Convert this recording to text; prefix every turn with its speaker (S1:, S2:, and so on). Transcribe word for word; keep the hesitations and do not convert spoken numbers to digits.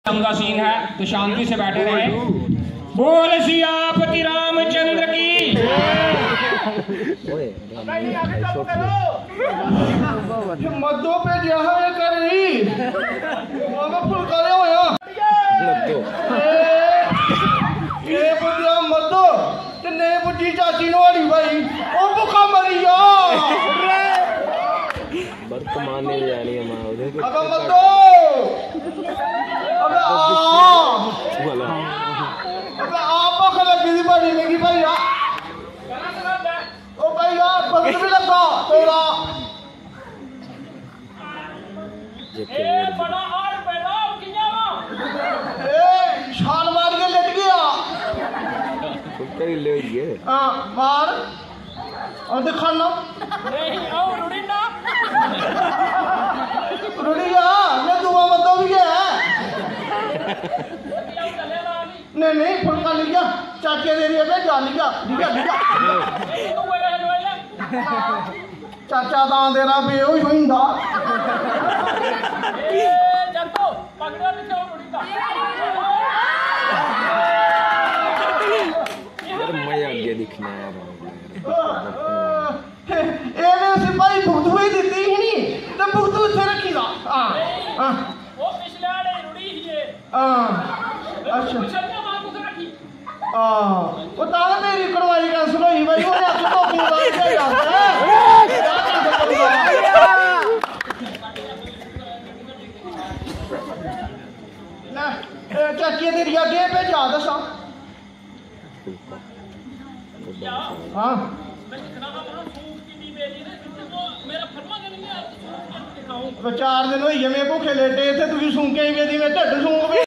S1: का सीन है तो शांति से बैठे रहे। बोल सियापति रामचंद्र की।
S2: मद्दों पे जहाँ करी फुल करे हो ये बुढ़िया मद्दो ते नहीं बुढ़ी चाची नवाली भाई ओ भुखा मरी जा
S3: वर्तमान में जानी है मां उधर
S2: अब मद्दो अब आ अब आप को लगी थी बड़ी लगी भाई यार ओ भाई यार पकड़ भी लगा तोरा
S1: ए बड़ा और पैदा किया
S2: ए छाल मार के लेट गया
S3: कुत्ते ले गए
S2: हां मार और दिखाना
S1: नहीं ओ रुड़ी ना
S2: रुड़िया मैं दुआ मत भी है नहीं नहीं फुलका लिया चाचे दे रही है जा लिया लिया लिया चाचा दां दे रहा बे होई होइंदा
S1: ए जंतो पकड़ो नहीं तो रुड़ी का
S3: यार मैं आगे दिखना है
S2: ਇਹਨੇ ਸਿਪਾਹੀ ਭੁਗਤੂ ਹੀ ਦਿੱਤੀ ਹੀ ਨਹੀਂ ਤੇ ਭੁਗਤੂ ਇੱਥੇ ਰੱਖੀ ਦਾ ਹਾਂ ਹਾਂ
S1: ਉਹ ਪਿਛਲੇ ਵਾਲੇ ਰੁੜੀ ਹੀ ਏ
S2: ਹਾਂ ਅੱਛਾ
S1: ਪਿਛਲੇ ਮਾਂ ਕੁਝ ਰੱਖੀ
S2: ਹਾਂ ਉਹ ਤਾਂ ਮੇਰੀ ਕੜਵਾਈ ਕੈਂਸਲ ਹੋਈ ਬਾਈ ਉਹਨੇ ਅੱਖ ਤੋਂ ਕੀ ਲਾ ਕੇ ਜਾਂਦਾ ਨਾ ਚਾਚੀ ਤੇਰੀ ਅੱਗੇ ਭੇਜਾ ਦੱਸਾਂ हाँ चार दिन हुई मैं भूखे लेटे थे तुम सूंके ही बेदी में ढिड सूंक